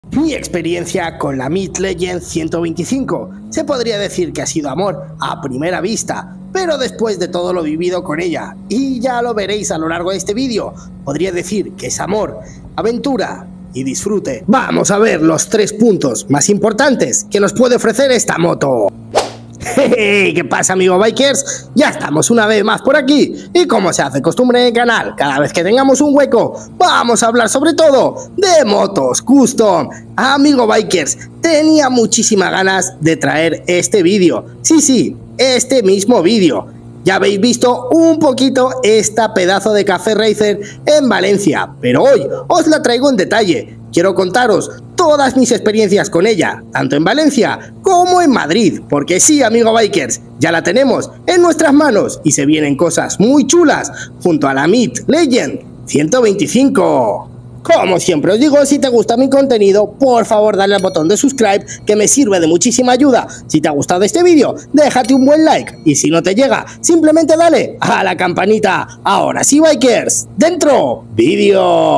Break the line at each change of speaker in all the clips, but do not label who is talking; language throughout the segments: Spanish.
Mi experiencia con la Meat Legend 125 se podría decir que ha sido amor a primera vista, pero después de todo lo vivido con ella, y ya lo veréis a lo largo de este vídeo, podría decir que es amor, aventura y disfrute. Vamos a ver los 3 puntos más importantes que nos puede ofrecer esta moto. Hey, ¿qué pasa, amigos bikers? Ya estamos una vez más por aquí y como se hace costumbre en el canal, cada vez que tengamos un hueco vamos a hablar sobre todo de motos custom. Amigo bikers, tenía muchísimas ganas de traer este vídeo, sí, este mismo vídeo. Ya habéis visto un poquito esta pedazo de Café Racer en Valencia, pero hoy os la traigo en detalle. Quiero contaros todas mis experiencias con ella, tanto en Valencia como en Madrid, porque sí, amigo bikers, ya la tenemos en nuestras manos y se vienen cosas muy chulas junto a la Meat Legend 125. Como siempre os digo, si te gusta mi contenido, por favor dale al botón de subscribe, que me sirve de muchísima ayuda. Si te ha gustado este vídeo, déjate un buen like, y si no te llega, simplemente dale a la campanita. Ahora sí, bikers, dentro vídeo.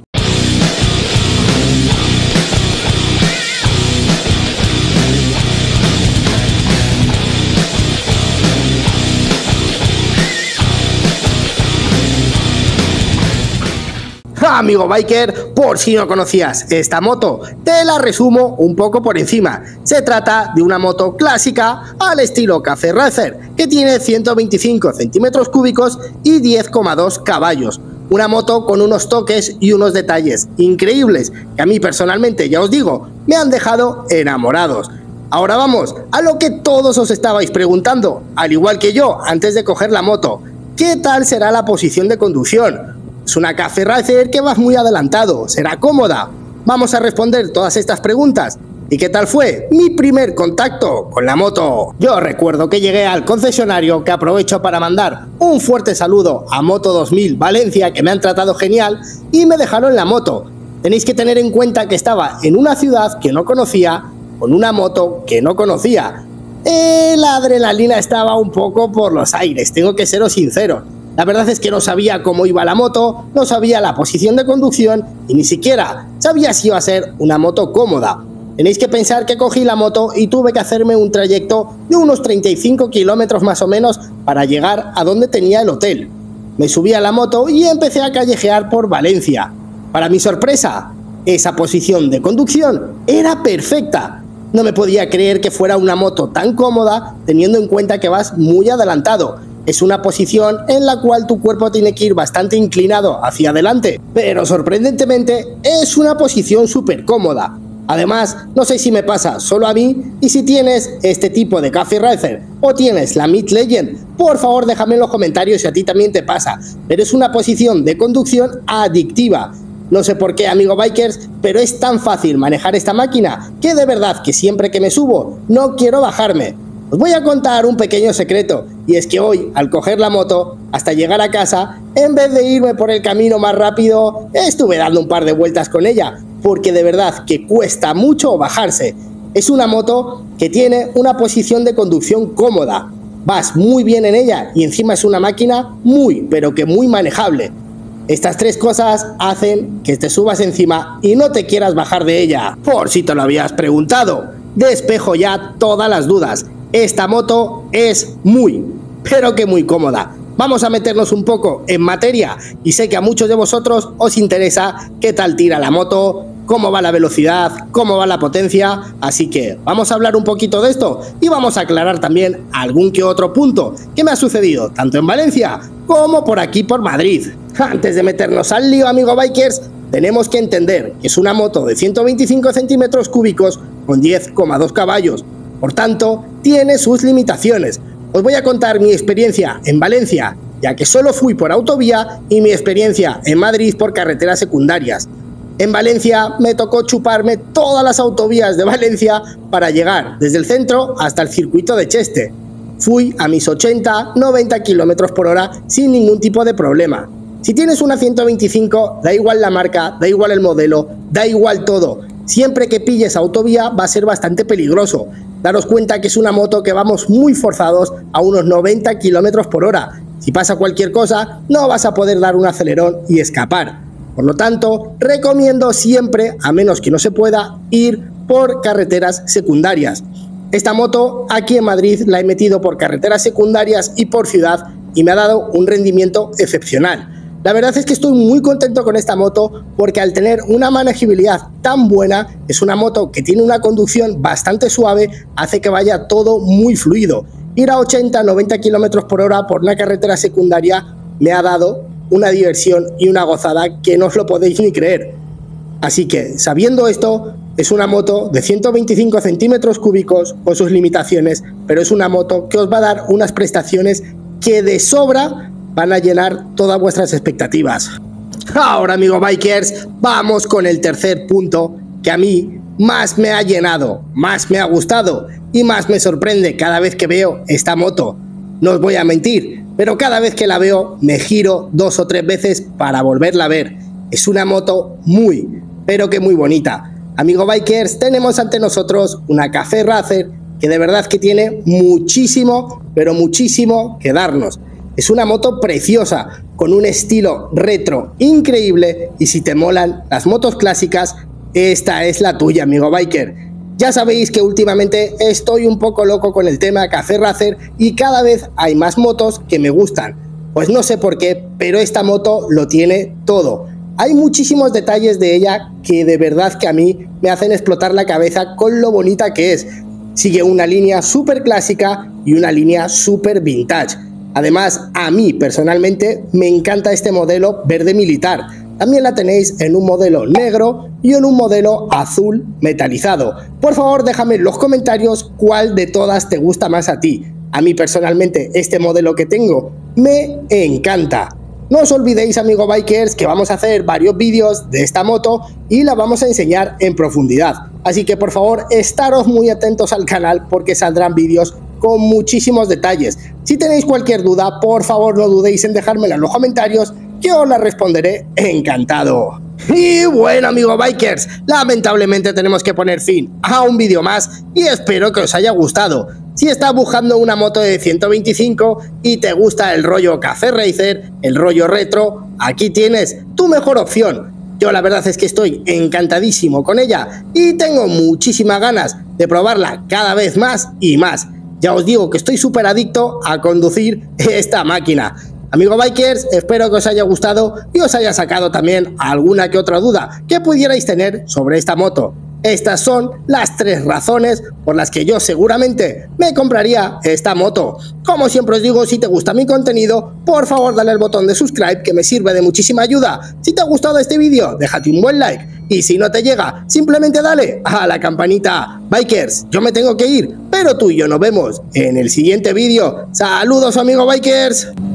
Amigo biker, por si no conocías esta moto, te la resumo un poco por encima. Se trata de una moto clásica al estilo Café Racer, que tiene 125 centímetros cúbicos y 10,2 caballos. Una moto con unos toques y unos detalles increíbles que a mí personalmente, ya os digo, me han dejado enamorados. Ahora vamos a lo que todos os estabais preguntando, al igual que yo antes de coger la moto. ¿Qué tal será la posición de conducción? Es una Café Racer que vas muy adelantado, ¿será cómoda? Vamos a responder todas estas preguntas. ¿Y qué tal fue mi primer contacto con la moto? Yo recuerdo que llegué al concesionario, que aprovecho para mandar un fuerte saludo a Moto 2000 Valencia, que me han tratado genial y me dejaron la moto. Tenéis que tener en cuenta que estaba en una ciudad que no conocía, con una moto que no conocía. La adrenalina estaba un poco por los aires, tengo que seros sincero. La verdad es que no sabía cómo iba la moto, no sabía la posición de conducción y ni siquiera sabía si iba a ser una moto cómoda. Tenéis que pensar que cogí la moto y tuve que hacerme un trayecto de unos 35 kilómetros más o menos para llegar a donde tenía el hotel. Me subí a la moto y empecé a callejear por Valencia. Para mi sorpresa, esa posición de conducción era perfecta. No me podía creer que fuera una moto tan cómoda teniendo en cuenta que vas muy adelantado. Es una posición en la cual tu cuerpo tiene que ir bastante inclinado hacia adelante, pero sorprendentemente es una posición súper cómoda. Además, no sé si me pasa solo a mí, y si tienes este tipo de Café Racer o tienes la Meat Legend, por favor déjame en los comentarios si a ti también te pasa, pero es una posición de conducción adictiva. No sé por qué, amigo bikers, pero es tan fácil manejar esta máquina que de verdad que siempre que me subo no quiero bajarme. Os voy a contar un pequeño secreto, y es que hoy, al coger la moto, hasta llegar a casa, en vez de irme por el camino más rápido, estuve dando un par de vueltas con ella, porque de verdad que cuesta mucho bajarse. Es una moto que tiene una posición de conducción cómoda, vas muy bien en ella y encima es una máquina muy, pero que muy manejable. Estas 3 cosas hacen que te subas encima y no te quieras bajar de ella. Por si te lo habías preguntado, despejo ya todas las dudas. Esta moto es muy, pero que muy cómoda. Vamos a meternos un poco en materia y sé que a muchos de vosotros os interesa qué tal tira la moto, cómo va la velocidad, cómo va la potencia, así que vamos a hablar un poquito de esto y vamos a aclarar también algún que otro punto que me ha sucedido tanto en Valencia como por aquí por Madrid. Antes de meternos al lío, amigo bikers, tenemos que entender que es una moto de 125 centímetros cúbicos con 10,2 caballos. Por tanto, tiene sus limitaciones. Os voy a contar mi experiencia en Valencia, ya que solo fui por autovía, y mi experiencia en Madrid por carreteras secundarias. En Valencia me tocó chuparme todas las autovías de Valencia para llegar desde el centro hasta el circuito de Cheste. Fui a mis 80-90 km por hora sin ningún tipo de problema. Si tienes una 125, da igual la marca, da igual el modelo, da igual todo. Siempre que pilles autovía va a ser bastante peligroso. Daros cuenta que es una moto que vamos muy forzados a unos 90 km por hora. Si pasa cualquier cosa, no vas a poder dar un acelerón y escapar. Por lo tanto, recomiendo siempre, a menos que no se pueda, ir por carreteras secundarias. Esta moto aquí en Madrid la he metido por carreteras secundarias y por ciudad y me ha dado un rendimiento excepcional. La verdad es que estoy muy contento con esta moto porque al tener una manejabilidad tan buena, es una moto que tiene una conducción bastante suave, hace que vaya todo muy fluido. Ir a 80-90 km por hora por una carretera secundaria me ha dado una diversión y una gozada que no os lo podéis ni creer. Así que, sabiendo esto, es una moto de 125 centímetros cúbicos con sus limitaciones, pero es una moto que os va a dar unas prestaciones que de sobra van a llenar todas vuestras expectativas. Ahora, amigos bikers, vamos con el tercer punto que a mí más me ha llenado, más me ha gustado y más me sorprende cada vez que veo esta moto. No os voy a mentir, pero cada vez que la veo me giro 2 o 3 veces para volverla a ver. Es una moto muy, pero que muy bonita. Amigos bikers, tenemos ante nosotros una Café Racer que de verdad que tiene muchísimo, pero muchísimo que darnos. Es una moto preciosa, con un estilo retro increíble y si te molan las motos clásicas, esta es la tuya, amigo biker. Ya sabéis que últimamente estoy un poco loco con el tema Café Racer y cada vez hay más motos que me gustan. Pues no sé por qué, pero esta moto lo tiene todo. Hay muchísimos detalles de ella que de verdad que a mí me hacen explotar la cabeza con lo bonita que es. Sigue una línea súper clásica y una línea súper vintage. Además, a mí personalmente me encanta este modelo verde militar. También la tenéis en un modelo negro y en un modelo azul metalizado. Por favor, déjame en los comentarios cuál de todas te gusta más a ti. A mí personalmente este modelo que tengo me encanta. No os olvidéis, amigos bikers, que vamos a hacer varios vídeos de esta moto y la vamos a enseñar en profundidad. Así que por favor, estaros muy atentos al canal porque saldrán vídeos con muchísimos detalles. Si tenéis cualquier duda, por favor no dudéis en dejármela en los comentarios, que os la responderé encantado. Y bueno, amigos bikers, lamentablemente tenemos que poner fin a un vídeo más y espero que os haya gustado. Si estás buscando una moto de 125 y te gusta el rollo Café Racer, el rollo retro, aquí tienes tu mejor opción. Yo la verdad es que estoy encantadísimo con ella y tengo muchísimas ganas de probarla cada vez más y más. Ya os digo que estoy súper adicto a conducir esta máquina. Amigos bikers, espero que os haya gustado y os haya sacado también alguna que otra duda que pudierais tener sobre esta moto. Estas son las 3 razones por las que yo seguramente me compraría esta moto. Como siempre os digo, si te gusta mi contenido, por favor dale al botón de subscribe que me sirve de muchísima ayuda. Si te ha gustado este vídeo, déjate un buen like. Y si no te llega, simplemente dale a la campanita. Bikers, yo me tengo que ir, pero tú y yo nos vemos en el siguiente vídeo. ¡Saludos, amigos bikers!